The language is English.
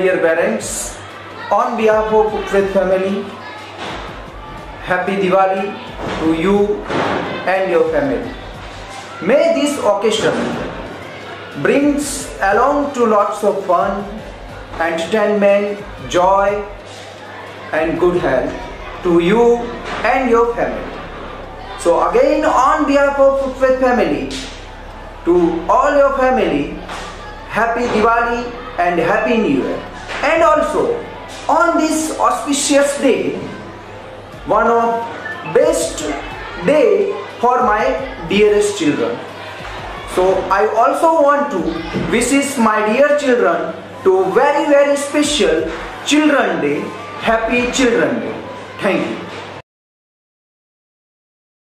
dear parents, on behalf of Ukrit family, Happy Diwali to you and your family. May this occasion brings along to lots of fun, entertainment, joy and good health to you and your family. So again, on behalf of Ukrit family, to all your family, Happy Diwali and Happy New Year. And also on this auspicious day, one of best day for my dearest children. So I also want to wish my dear children to very special Children Day, Happy Children Day. Thank you.